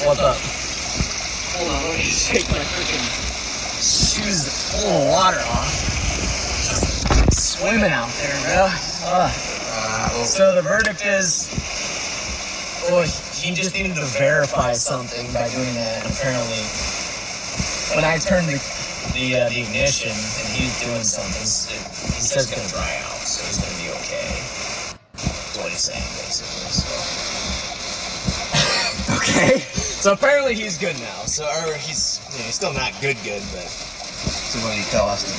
What's up? Hold on, let me shake my freaking shoes full of water off. Just swimming out there, bro. So the verdict is, well, he just needed to verify something by doing that. Apparently, when I turned the ignition and he was doing something, he says it's gonna dry out, so he's gonna be okay. That's what he's saying, basically. So. Okay. So apparently he's good now. So, or he's still not good, but. So what do you tell us?